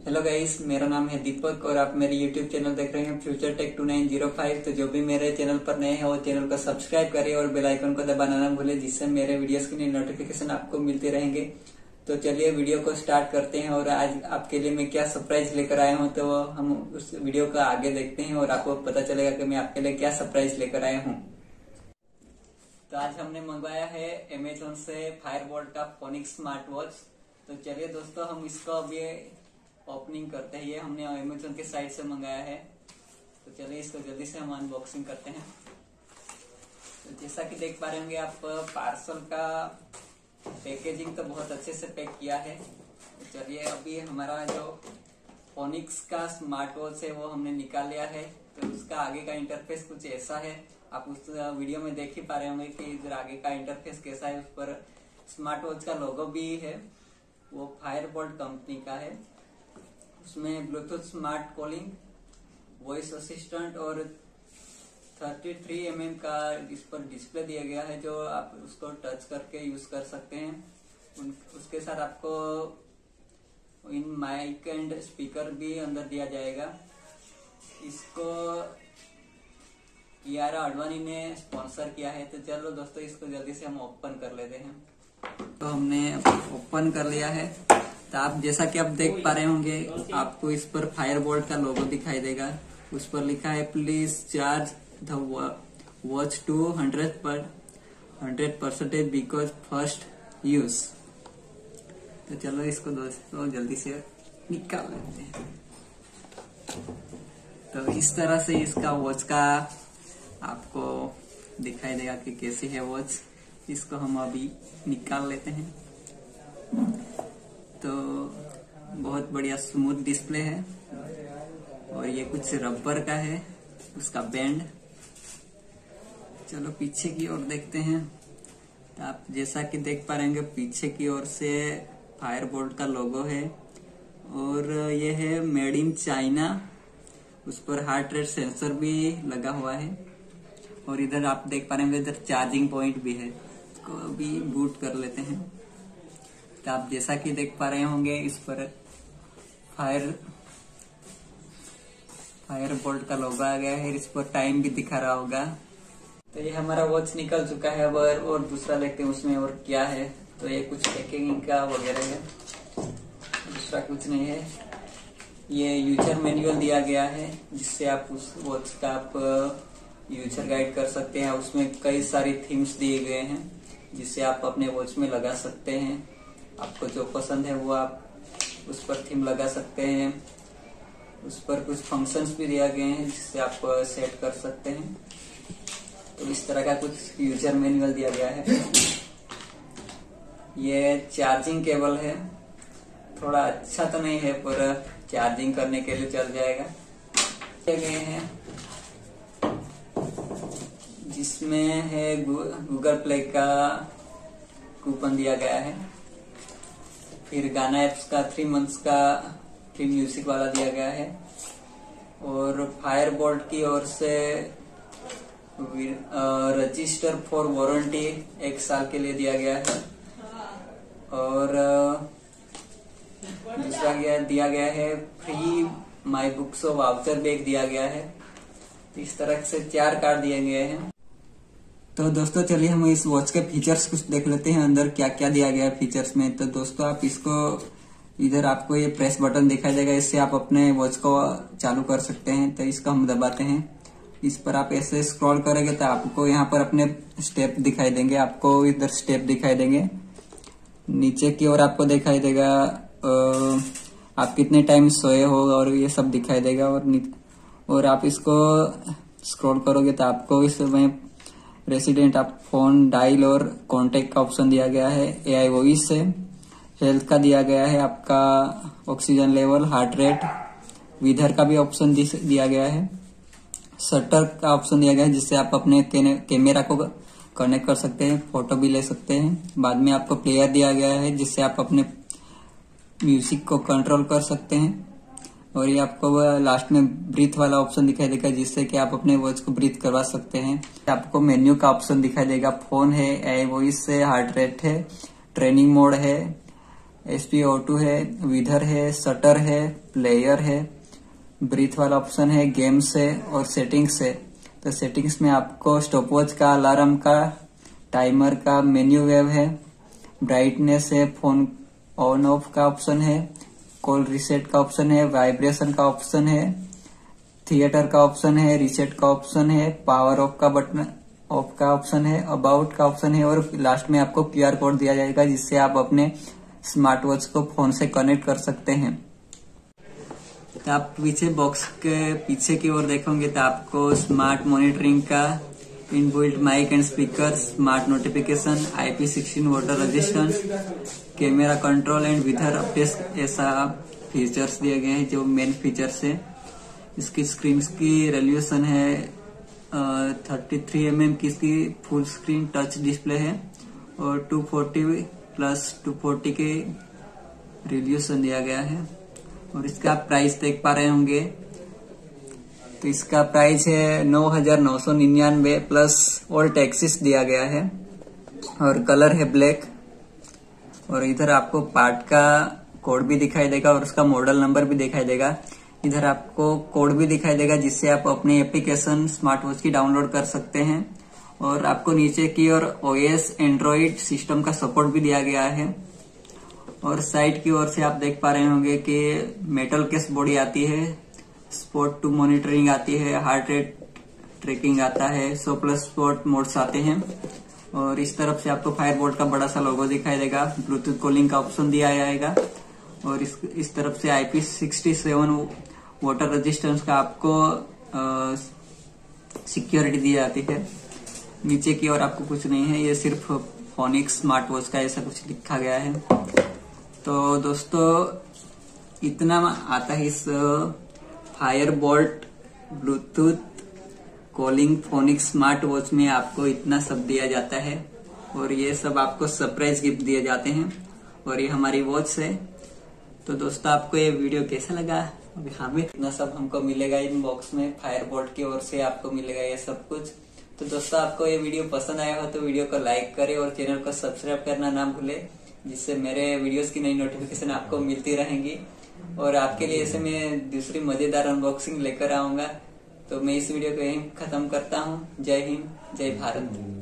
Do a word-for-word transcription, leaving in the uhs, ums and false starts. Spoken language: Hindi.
हेलो गाइस, मेरा नाम है दीपक और आप मेरे यूट्यूब चैनल देख रहे हैं future tech two nine zero five. तो जो भी मेरे चैनल पर नए हैं वो चैनल को सब्सक्राइब करिए और बेल आइकन को दबाना ना भूलें, जिससे मेरे वीडियोस की नई नोटिफिकेशन आपको मिलते रहेंगे। तो चलिए वीडियो को स्टार्ट करते हैं और आज आपके लिए मैं क्या सरप्राइज लेकर आया हूँ तो हम उस वीडियो का आगे देखते हैं और आपको पता चलेगा कि मैं आपके लिए क्या सरप्राइज लेकर आया हूँ। तो आज हमने मंगवाया है अमेजोन से फायरबोल्ट का फोनिक्स स्मार्ट वॉच। तो चलिए दोस्तों, हम इसको अभी ओपनिंग करते हैं। ये हमने अमेजोन के साइट से मंगाया है। तो चलिए इसको जल्दी से हम अनबॉक्सिंग करते हैं। तो जैसा कि देख पा रहे होंगे आप, पार्सल का पैकेजिंग तो बहुत अच्छे से पैक किया है। तो चलिए अभी हमारा जो फोनिक्स का स्मार्ट वॉच है वो हमने निकाल लिया है। तो उसका आगे का इंटरफेस कुछ ऐसा है, आप उस वीडियो में देख ही पा रहे होंगे कि इधर आगे का इंटरफेस कैसा है। उस पर स्मार्ट वॉच का लोगो भी है, वो फायरबोल्ट कंपनी का है। उसमें Bluetooth smart calling, voice assistant और तैंतीस एम एम का इस पर डिस्प्ले दिया गया है, जो आप उसको टच करके यूज कर सकते हैं। उसके साथ आपको इन माइक एंड स्पीकर भी अंदर दिया जाएगा। इसको यारा अडवाणी ने स्पॉन्सर किया है। तो चलो दोस्तों, इसको जल्दी से हम ओपन कर लेते हैं। तो हमने ओपन कर लिया है। तो आप जैसा कि आप देख पा रहे होंगे, आपको इस पर फायरबोल्ट का लोगो दिखाई देगा। उस पर लिखा है please charge the watch to hundred पर hundred percentage because first use. तो चलो इसको दोस्तों जल्दी से निकाल लेते हैं। तो इस तरह से इसका वॉच का आपको दिखाई देगा कि कैसी है वॉच। इसको हम अभी निकाल लेते हैं। तो बहुत बढ़िया स्मूथ डिस्प्ले है और ये कुछ रबर का है, उसका बैंड। चलो पीछे की ओर देखते हैं। तो आप जैसा कि देख पा रहे हैं, पीछे की ओर से फायरबोल्ट का लोगो है और ये है मेड इन चाइना। उस पर हार्ट रेट सेंसर भी लगा हुआ है और इधर आप देख पा रहे हैं इधर चार्जिंग पॉइंट भी है। इसको अभी बूट कर लेते हैं। तो आप जैसा कि देख पा रहे होंगे, इस पर फायर फायर बोल्ट का लोगो आ गया है। इस पर टाइम भी दिखा रहा होगा। तो ये हमारा वॉच निकल चुका है। अब और दूसरा देखते हैं उसमें और क्या है। तो ये कुछ पैकिंग का वगैरह है, दूसरा कुछ नहीं है। ये यूजर मैनुअल दिया गया है, जिससे आप उस वॉच का आप यूजर गाइड कर सकते हैं। उसमें कई सारी थीम्स दिए गए हैं, जिससे आप अपने वॉच में लगा सकते हैं। आपको जो पसंद है वो आप उस पर थीम लगा सकते हैं। उस पर कुछ फंक्शंस भी दिया गए हैं, जिससे आप सेट कर सकते हैं। तो इस तरह का कुछ यूजर मैनुअल दिया गया है। ये चार्जिंग केबल है, थोड़ा अच्छा तो नहीं है पर चार्जिंग करने के लिए चल जाएगा। दिए गए हैं जिसमें है गूगल प्ले का कूपन दिया गया है। फिर गाना एप्स का थ्री मंथ्स का फ्री म्यूजिक वाला दिया गया है और फायरबोल्ट की ओर से रजिस्टर फॉर वारंटी एक साल के लिए दिया गया है और दूसरा दिया गया है free my books voucher bag दिया गया है। इस तरह से चार कार्ड दिए गए हैं। तो दोस्तों चलिए हम इस वॉच के फीचर्स कुछ देख लेते हैं, अंदर क्या क्या दिया गया है फीचर्स में। तो दोस्तों आप इसको इधर आपको ये प्रेस बटन दिखाई देगा, इससे आप अपने वॉच को चालू कर सकते हैं। तो इसको हम दबाते हैं। इस पर आप ऐसे स्क्रॉल करेंगे तो आपको यहाँ पर अपने स्टेप दिखाई देंगे। आपको इधर स्टेप दिखाई देंगे। नीचे की ओर आपको दिखाई देगा आप कितने टाइम सोए हो और ये सब दिखाई देगा। और और आप इसको स्क्रॉल करोगे तो आपको इसमें रेसिडेंट आप फोन डायल और कांटेक्ट का ऑप्शन दिया गया है। एआई वॉइस है, हेल्थ का दिया गया है, आपका oxygen level, heart rate, weather का भी ऑप्शन दिया गया है, शटर का ऑप्शन दिया गया है, जिससे आप अपने कैमरा को कनेक्ट कर सकते हैं, फोटो भी ले सकते हैं। बाद में आपको प्लेयर दिया गया है, जिससे आप अपने म्यूजिक को कंट्रोल कर सकते हैं। और ये आपको लास्ट में ब्रीथ वाला ऑप्शन दिखाई देगा, जिससे कि आप अपने वॉच को ब्रीथ करवा सकते हैं। आपको मेन्यू का ऑप्शन दिखाई देगा। फोन है, एआई वॉइस है, हार्ट रेट है, ट्रेनिंग मोड है, एस पी ओ टू है, विधर है, शटर है, प्लेयर है, ब्रीथ वाला ऑप्शन है, गेम्स है और सेटिंग्स है। तो सेटिंग्स में आपको स्टॉपवॉच का, अलार्म का, टाइमर का, मेन्यू वेव है, ब्राइटनेस है, फोन ऑन ऑफ का ऑप्शन है, कॉल रिसेट का ऑप्शन है, वाइब्रेशन का ऑप्शन है, थिएटर का ऑप्शन है, रिसेट का ऑप्शन है, पावर ऑफ का बटन ऑफ का ऑप्शन है, अबाउट का ऑप्शन है और लास्ट में आपको क्यूआर कोड दिया जाएगा जिससे आप अपने स्मार्ट वॉच को फोन से कनेक्ट कर सकते हैं। तो आप पीछे बॉक्स के पीछे की ओर देखोगे तो आपको स्मार्ट मॉनिटरिंग का, inbuilt mic and speaker, smart notification, I P sixteen water resistance, camera control and weather update ऐसा फीचर्स दिए गए हैं जो मेन फीचर्स है। इसकी स्क्रीन की रेजोल्यूशन है थर्टी थ्री एम एम की, इसकी फुल स्क्रीन टच डिस्प्ले है और two forty plus two forty के रेजोल्यूशन दिया गया है। और इसका प्राइस देख पा रहे होंगे तो इसका प्राइस है नौ हजार नौ सौ निन्यानवे प्लस ऑल टैक्सेस दिया गया है और कलर है ब्लैक। और इधर आपको पार्ट का कोड भी दिखाई देगा और उसका मॉडल नंबर भी दिखाई देगा। इधर आपको कोड भी दिखाई देगा जिससे आप अपनी एप्लीकेशन स्मार्ट वॉच की डाउनलोड कर सकते हैं। और आपको नीचे की ओर ओएस एंड्रॉइड सिस्टम का सपोर्ट भी दिया गया है। और साइड की ओर से आप देख पा रहे होंगे कि मेटल केस बॉडी आती है, स्पोर्ट टू मॉनिटरिंग आती है, हार्ट रेट ट्रैकिंग आता है, सौ प्लस स्पोर्ट मोड्स आते हैं। और इस तरफ से आपको फायरबोल्ट का बड़ा सा लोगो दिखाई देगा, ब्लूटूथ कॉलिंग का ऑप्शन दिया जाएगा। और इस इस तरफ से I P sixty seven water resistance का आपको सिक्योरिटी दी जाती है। नीचे की ओर आपको कुछ नहीं है, ये सिर्फ फोनिक्स स्मार्ट वॉच का ऐसा कुछ लिखा गया है। तो दोस्तों इतना आता है इस Fireboltt Bluetooth calling Phoenix smart watch में, आपको इतना सब दिया जाता है और ये सब आपको सरप्राइज गिफ्ट दिए जाते हैं। और ये हमारी वॉच है। तो दोस्तों आपको ये वीडियो कैसा लगा? अभी हाँ भी इतना सब हमको मिलेगा इन बॉक्स में, फायरबोल्ट की ओर से आपको मिलेगा ये सब कुछ। तो दोस्तों आपको ये वीडियो पसंद आया हो तो वीडियो को लाइक करें और चैनल को सब्सक्राइब करना ना भूले, जिससे मेरे वीडियोस की नई नोटिफिकेशन आपको मिलती रहेंगी। और आपके लिए ऐसे मैं दूसरी मजेदार अनबॉक्सिंग लेकर आऊंगा। तो मैं इस वीडियो को यहीं खत्म करता हूँ। जय हिंद, जय भारत।